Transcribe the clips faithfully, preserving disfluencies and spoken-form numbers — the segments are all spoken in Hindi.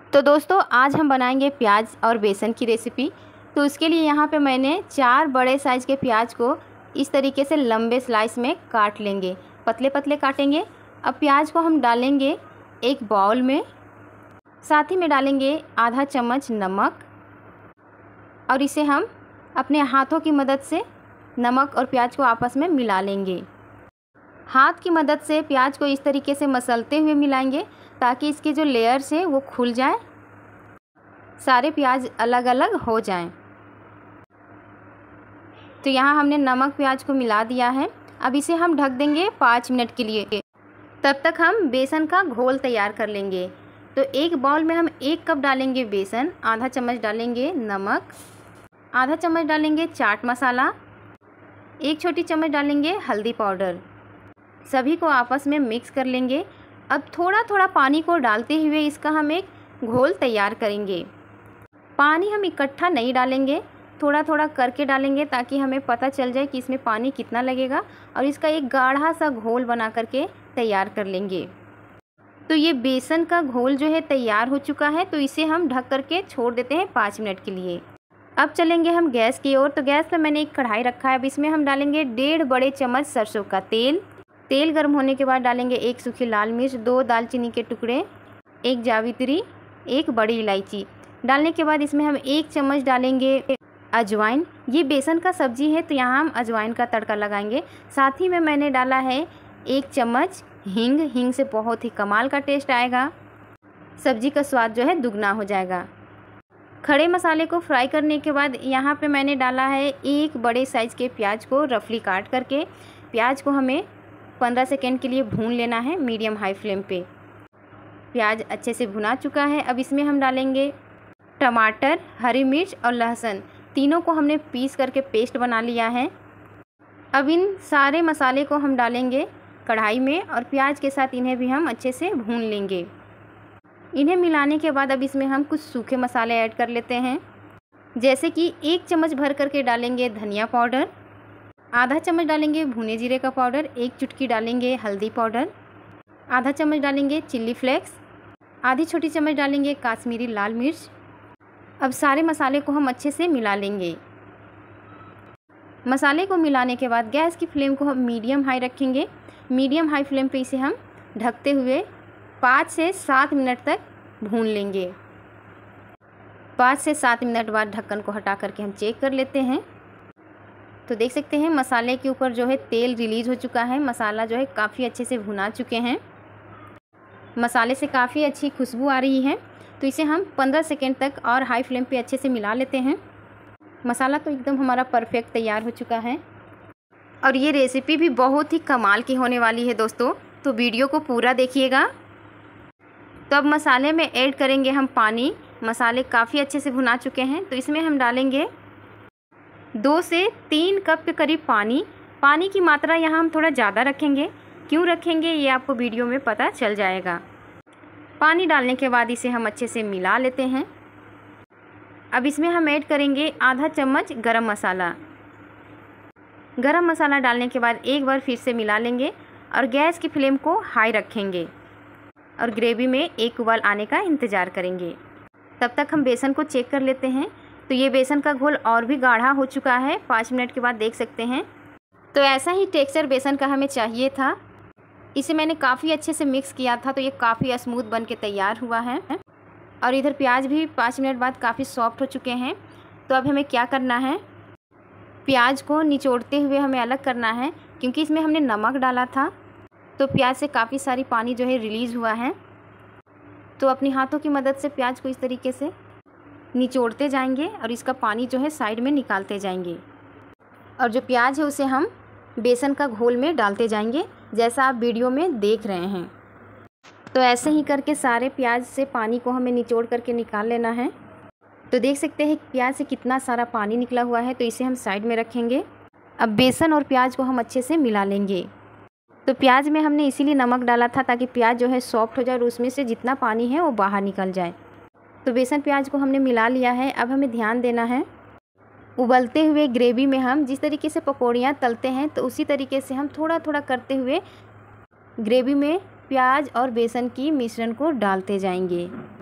तो दोस्तों आज हम बनाएंगे प्याज और बेसन की रेसिपी। तो उसके लिए यहाँ पे मैंने चार बड़े साइज़ के प्याज को इस तरीके से लंबे स्लाइस में काट लेंगे, पतले पतले काटेंगे। अब प्याज को हम डालेंगे एक बाउल में, साथ ही में डालेंगे आधा चम्मच नमक और इसे हम अपने हाथों की मदद से नमक और प्याज को आपस में मिला लेंगे। हाथ की मदद से प्याज को इस तरीके से मसलते हुए मिलाएंगे ताकि इसके जो लेयर्स हैं वो खुल जाएं, सारे प्याज अलग अलग हो जाएं। तो यहाँ हमने नमक प्याज को मिला दिया है। अब इसे हम ढक देंगे पाँच मिनट के लिए। तब तक हम बेसन का घोल तैयार कर लेंगे। तो एक बाउल में हम एक कप डालेंगे बेसन, आधा चम्मच डालेंगे नमक, आधा चम्मच डालेंगे चाट मसाला, एक छोटी चम्मच डालेंगे हल्दी पाउडर। सभी को आपस में मिक्स कर लेंगे। अब थोड़ा थोड़ा पानी को डालते हुए इसका हम एक घोल तैयार करेंगे। पानी हम इकट्ठा नहीं डालेंगे, थोड़ा थोड़ा करके डालेंगे ताकि हमें पता चल जाए कि इसमें पानी कितना लगेगा और इसका एक गाढ़ा सा घोल बना करके तैयार कर लेंगे। तो ये बेसन का घोल जो है तैयार हो चुका है। तो इसे हम ढक करके छोड़ देते हैं पाँच मिनट के लिए। अब चलेंगे हम गैस की ओर। तो गैस पर मैंने एक कढ़ाई रखा है। अब इसमें हम डालेंगे डेढ़ बड़े चम्मच सरसों का तेल। तेल गर्म होने के बाद डालेंगे एक सूखी लाल मिर्च, दो दालचीनी के टुकड़े, एक जावित्री, एक बड़ी इलायची। डालने के बाद इसमें हम एक चम्मच डालेंगे अजवाइन। ये बेसन का सब्जी है तो यहाँ हम अजवाइन का तड़का लगाएंगे। साथ ही में मैंने डाला है एक चम्मच हींग। हींग से बहुत ही कमाल का टेस्ट आएगा, सब्जी का स्वाद जो है दुगना हो जाएगा। खड़े मसाले को फ्राई करने के बाद यहाँ पे मैंने डाला है एक बड़े साइज़ के प्याज को रफली काट करके। प्याज को हमें पंद्रह सेकेंड के लिए भून लेना है मीडियम हाई फ्लेम पे। प्याज अच्छे से भुना चुका है। अब इसमें हम डालेंगे टमाटर, हरी मिर्च और लहसुन। तीनों को हमने पीस करके पेस्ट बना लिया है। अब इन सारे मसाले को हम डालेंगे कढ़ाई में और प्याज के साथ इन्हें भी हम अच्छे से भून लेंगे। इन्हें मिलाने के बाद अब इसमें हम कुछ सूखे मसाले ऐड कर लेते हैं, जैसे कि एक चम्मच भर करके डालेंगे धनिया पाउडर, आधा चम्मच डालेंगे भुने जीरे का पाउडर, एक चुटकी डालेंगे हल्दी पाउडर, आधा चम्मच डालेंगे चिल्ली फ्लेक्स, आधी छोटी चम्मच डालेंगे काश्मीरी लाल मिर्च। अब सारे मसाले को हम अच्छे से मिला लेंगे। मसाले को मिलाने के बाद गैस की फ्लेम को हम मीडियम हाई रखेंगे। मीडियम हाई फ्लेम पे इसे हम ढकते हुए पाँच से सात मिनट तक भून लेंगे। पाँच से सात मिनट बाद ढक्कन को हटा करके हम चेक कर लेते हैं। तो देख सकते हैं मसाले के ऊपर जो है तेल रिलीज़ हो चुका है। मसाला जो है काफ़ी अच्छे से भुना चुके हैं। मसाले से काफ़ी अच्छी खुशबू आ रही है। तो इसे हम पंद्रह सेकेंड तक और हाई फ्लेम पे अच्छे से मिला लेते हैं। मसाला तो एकदम हमारा परफेक्ट तैयार हो चुका है और ये रेसिपी भी बहुत ही कमाल की होने वाली है दोस्तों। तो वीडियो को पूरा देखिएगा। तो अब मसाले में ऐड करेंगे हम पानी। मसाले काफ़ी अच्छे से भुना चुके हैं तो इसमें हम डालेंगे दो से तीन कप के करीब पानी। पानी की मात्रा यहाँ हम थोड़ा ज़्यादा रखेंगे। क्यों रखेंगे ये आपको वीडियो में पता चल जाएगा। पानी डालने के बाद इसे हम अच्छे से मिला लेते हैं। अब इसमें हम ऐड करेंगे आधा चम्मच गरम मसाला। गरम मसाला डालने के बाद एक बार फिर से मिला लेंगे और गैस की फ्लेम को हाई रखेंगे और ग्रेवी में एक उबाल आने का इंतज़ार करेंगे। तब तक हम बेसन को चेक कर लेते हैं। तो ये बेसन का घोल और भी गाढ़ा हो चुका है। पाँच मिनट के बाद देख सकते हैं। तो ऐसा ही टेक्सचर बेसन का हमें चाहिए था। इसे मैंने काफ़ी अच्छे से मिक्स किया था तो ये काफ़ी स्मूथ बन के तैयार हुआ है। और इधर प्याज भी पाँच मिनट बाद काफ़ी सॉफ्ट हो चुके हैं। तो अब हमें क्या करना है, प्याज को निचोड़ते हुए हमें अलग करना है क्योंकि इसमें हमने नमक डाला था। तो प्याज से काफ़ी सारी पानी जो है रिलीज़ हुआ है। तो अपनी हाथों की मदद से प्याज को इस तरीके से निचोड़ते जाएंगे और इसका पानी जो है साइड में निकालते जाएंगे। और जो प्याज है उसे हम बेसन का घोल में डालते जाएंगे, जैसा आप वीडियो में देख रहे हैं। तो ऐसे ही करके सारे प्याज से पानी को हमें निचोड़ करके निकाल लेना है। तो देख सकते हैं प्याज से कितना सारा पानी निकला हुआ है। तो इसे हम साइड में रखेंगे। अब बेसन और प्याज को हम अच्छे से मिला लेंगे। तो प्याज में हमने इसीलिए नमक डाला था ताकि प्याज जो है सॉफ्ट हो जाए और उसमें से जितना पानी है वो बाहर निकल जाए। तो बेसन प्याज को हमने मिला लिया है। अब हमें ध्यान देना है, उबलते हुए ग्रेवी में हम जिस तरीके से पकौड़ियाँ तलते हैं तो उसी तरीके से हम थोड़ा थोड़ा करते हुए ग्रेवी में प्याज और बेसन की मिश्रण को डालते जाएंगे।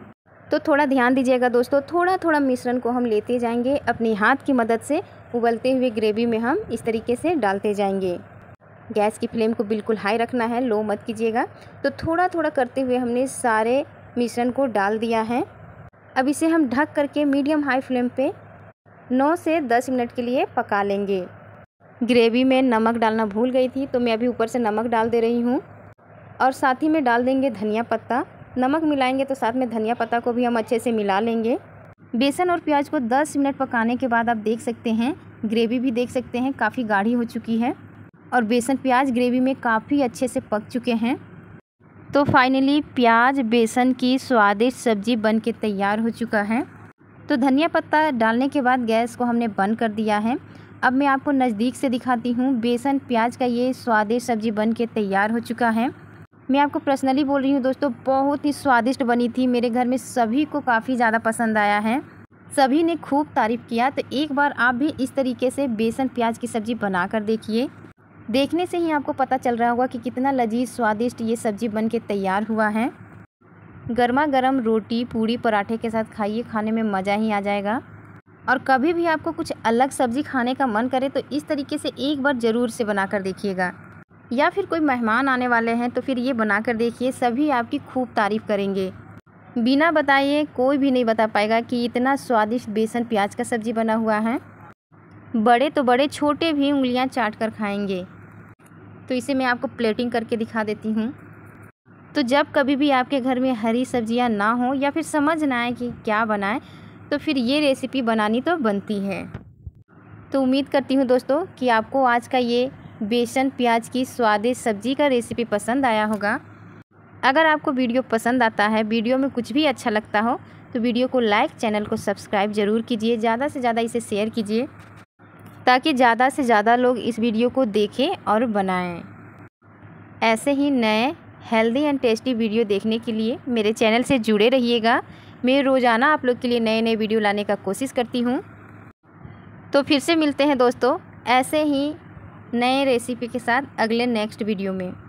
तो थोड़ा ध्यान दीजिएगा दोस्तों, थोड़ा थोड़ा मिश्रण को हम लेते जाएंगे अपने हाथ की मदद से। उबलते हुए ग्रेवी में हम इस तरीके से डालते जाएंगे। गैस की फ्लेम को बिल्कुल हाई रखना है, लो मत कीजिएगा। तो थोड़ा थोड़ा करते हुए हमने सारे मिश्रण को डाल दिया है। अब इसे हम ढक करके मीडियम हाई फ्लेम पे नौ से दस मिनट के लिए पका लेंगे। ग्रेवी में नमक डालना भूल गई थी, तो मैं अभी ऊपर से नमक डाल दे रही हूँ और साथ ही में डाल देंगे धनिया पत्ता। नमक मिलाएंगे तो साथ में धनिया पत्ता को भी हम अच्छे से मिला लेंगे। बेसन और प्याज को दस मिनट पकाने के बाद आप देख सकते हैं, ग्रेवी भी देख सकते हैं काफ़ी गाढ़ी हो चुकी है और बेसन प्याज ग्रेवी में काफ़ी अच्छे से पक चुके हैं। तो फाइनली प्याज बेसन की स्वादिष्ट सब्ज़ी बन के तैयार हो चुका है। तो धनिया पत्ता डालने के बाद गैस को हमने बंद कर दिया है। अब मैं आपको नज़दीक से दिखाती हूँ, बेसन प्याज का ये स्वादिष्ट सब्ज़ी बन के तैयार हो चुका है। मैं आपको पर्सनली बोल रही हूँ दोस्तों, बहुत ही स्वादिष्ट बनी थी। मेरे घर में सभी को काफ़ी ज़्यादा पसंद आया है, सभी ने खूब तारीफ़ किया। तो एक बार आप भी इस तरीके से बेसन प्याज की सब्ज़ी बना कर देखिए। देखने से ही आपको पता चल रहा होगा कि कितना लजीज स्वादिष्ट ये सब्ज़ी बन के तैयार हुआ है। गर्मा गर्म रोटी पूड़ी पराठे के साथ खाइए, खाने में मज़ा ही आ जाएगा। और कभी भी आपको कुछ अलग सब्ज़ी खाने का मन करे तो इस तरीके से एक बार ज़रूर से बना कर देखिएगा। या फिर कोई मेहमान आने वाले हैं तो फिर ये बना कर देखिए, सभी आपकी खूब तारीफ़ करेंगे। बिना बताए कोई भी नहीं बता पाएगा कि इतना स्वादिष्ट बेसन प्याज का सब्ज़ी बना हुआ है। बड़े तो बड़े, छोटे भी उंगलियां चाट कर खाएंगे। तो इसे मैं आपको प्लेटिंग करके दिखा देती हूँ। तो जब कभी भी आपके घर में हरी सब्जियां ना हो या फिर समझ ना आए कि क्या बनाएं, तो फिर ये रेसिपी बनानी तो बनती है। तो उम्मीद करती हूँ दोस्तों कि आपको आज का ये बेसन प्याज की स्वादिष्ट सब्ज़ी का रेसिपी पसंद आया होगा। अगर आपको वीडियो पसंद आता है, वीडियो में कुछ भी अच्छा लगता हो, तो वीडियो को लाइक, चैनल को सब्सक्राइब ज़रूर कीजिए। ज़्यादा से ज़्यादा इसे शेयर कीजिए ताकि ज़्यादा से ज़्यादा लोग इस वीडियो को देखें और बनाएं। ऐसे ही नए हेल्दी एंड टेस्टी वीडियो देखने के लिए मेरे चैनल से जुड़े रहिएगा। मैं रोज़ाना आप लोग के लिए नए नए वीडियो लाने का कोशिश करती हूँ। तो फिर से मिलते हैं दोस्तों ऐसे ही नए रेसिपी के साथ अगले नेक्स्ट वीडियो में।